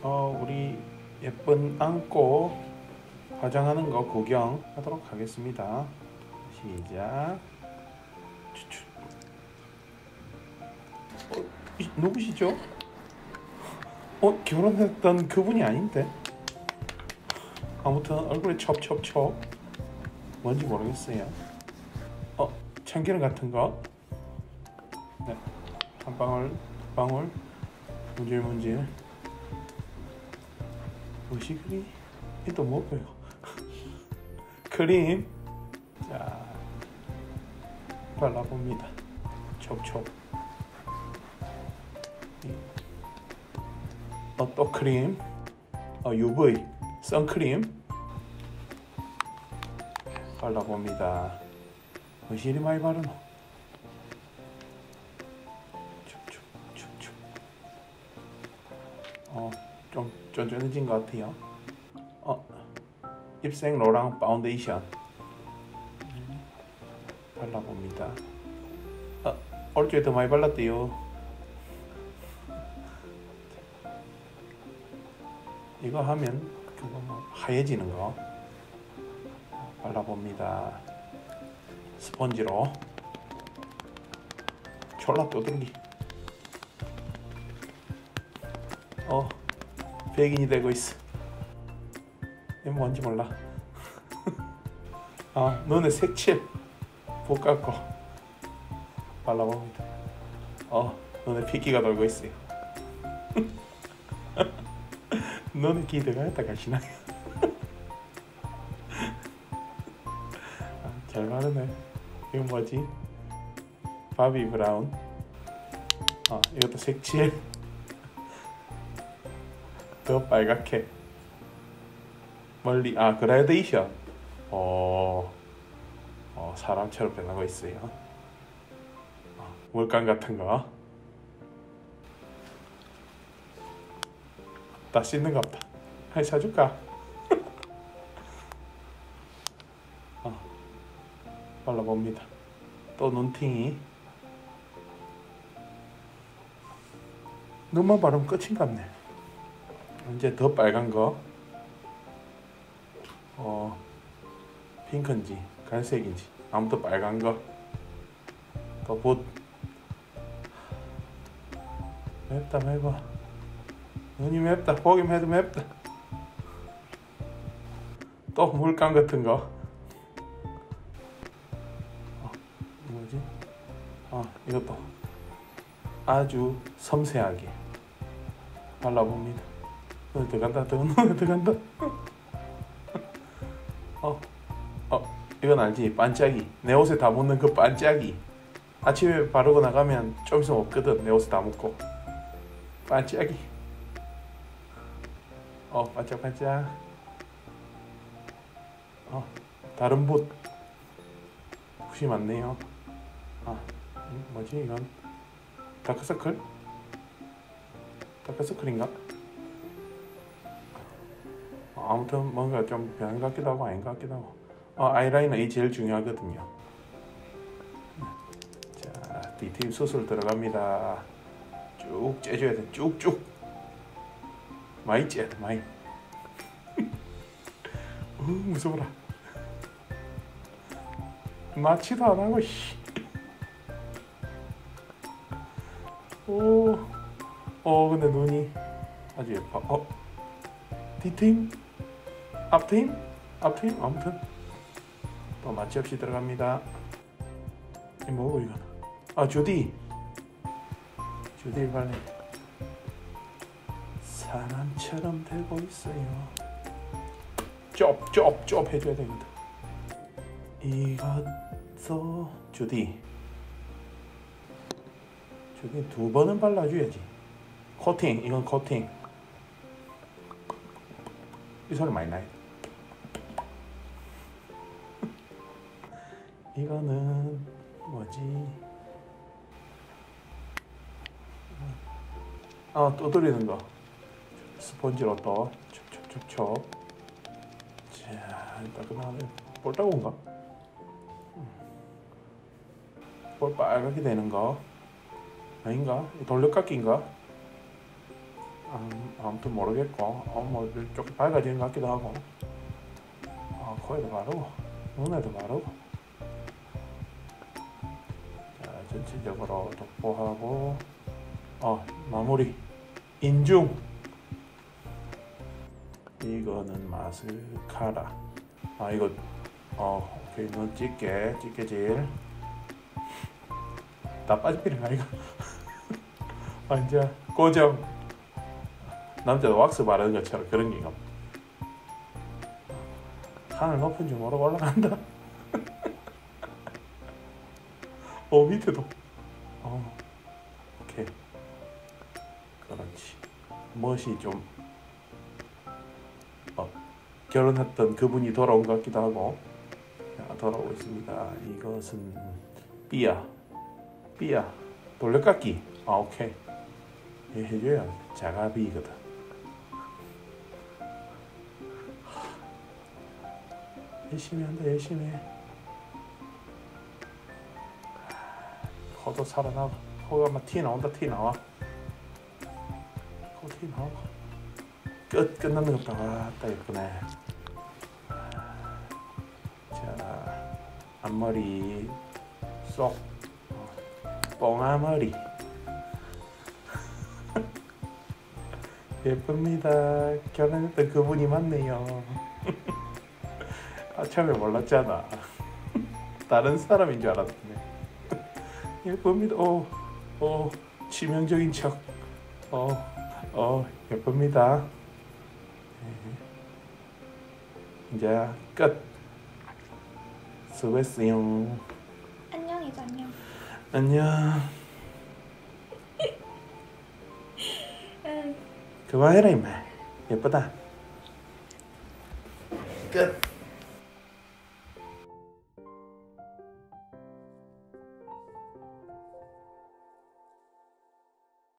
우리 예쁜 안고 화장하는 거 구경하도록 하겠습니다. 시작. 추추. 누구시죠? 결혼했던 그분이 아닌데. 아무튼 얼굴에 첩첩첩. 뭔지 모르겠어요. 참기름 같은 거. 네. 한 방울, 두 방울. 문질문질. 무엇이 그리? 이또 뭐고요? 크림. 자, 발라봅니다. 촉촉. 또 크림. UV 선크림 발라봅니다. 무엇이 이리 많이 바르노? 촉촉촉촉. 좀 쫀쫀해진 것 같아요. 입생 로랑 파운데이션 발라봅니다. 얼추에 더 많이 발랐대요. 이거 하면 그거 뭐 하얘지는 거 발라봅니다. 스펀지로 졸라 떠들기. 백인이 되고 있어. 이거 뭔지 몰라. 눈에 색칠 볶아고 발라봅니다. 눈에 핏기가 돌고 있어요. 눈에 기대가 했다 가시나요? 잘 바르네. 이건 뭐지? 바비 브라운. 이것도 색칠. 더 빨갛게. 멀리 그라데이션. 사람처럼 변하고 있어요. 물감 같은 거. 다 씻는 것 같다. 하나 사줄까? 발라봅니다. 또 눈팅이. 눈만 바르면 끝인 것 같네. 이제 더 빨간 거. 핑크인지 갈색인지 아무튼 빨간 거. 또 붓. 맵다 맵어. 눈이 맵다. 보기만 해도 맵다. 또 물감 같은 거. 뭐지? 이것도 아주 섬세하게 발라봅니다. 눈에 들어간다. 눈에 들어간다. 이건 알지? 반짝이. 내 옷에 다 묻는 그 반짝이. 아침에 바르고 나가면 좀 있으면 없거든. 내 옷에 다 묻고. 반짝이. 반짝반짝. 다른 붓. 붓이 많네요. 뭐지 이건? 다크서클? 다크서클인가? 아무튼 뭔가 좀 변한 것 같기도 하고 아닌 것 같기도 하고. 아이라이너 이 제일 중요하거든요. 자, 디테일 수술 들어갑니다. 쭉 째줘야 돼. 쭉쭉. 많이 째야 돼. 많이. 무서워라. 마취도 안 하고. 근데 눈이 아주 예뻐. 뒤트임? 앞트임? 앞트임? 아무튼 또 마취 없이 들어갑니다. 이 뭐고 이건? 주디 발레. 사람처럼 되고 있어요. 쩝 해줘야 됩니다. 이것도 주디 두 번은 발라줘야지. 코팅. 이건 코팅. 이 소리 많이 나요. 이거는 뭐지? 떠돌리는 거. 스펀지로 또 촉촉촉촉. 자, 일단 그 다음에 볼따구인가? 볼 빨갛게 되는 거 아닌가? 돌려깎기인가? 아무튼 모르겠고 뭐 조금 밝아지는 것 같기도 하고 코에도 바르고 눈에도 바르고 자 전체적으로 돋보하고 마무리 인중 이거는 마스카라 이거 오케이 눈 찢게질 다 빠집니다 이거 이제 고정 남자도 왁스 바르는 것처럼 그런 게가 하늘 높은 줄 모르고 올라간다 밑에도 오케이 그렇지 멋이 좀 결혼했던 그분이 돌아온 것 같기도 하고 돌아오고 있습니다. 이것은 삐아 돌려깎기 오케이 얘 해줘야 자가비거든. 열심히 한다 열심히 해. 코도 살아나고 코가 막 티 나온다 티 나와 코 티 나오고 끝나는 것 봐. 왔다 예쁘네. 자 앞머리 쏙 뽕아머리 예쁩니다. 결혼했던 그분이 맞네요. 처음에 몰랐잖아. 다른 사람인 줄 알았네. 예쁩니다. 치명적인 척. 예쁩니다. 이제 끝. 수고했어요. 안녕이죠 안녕. 안녕. 그만해라 임마. 예쁘다. 끝.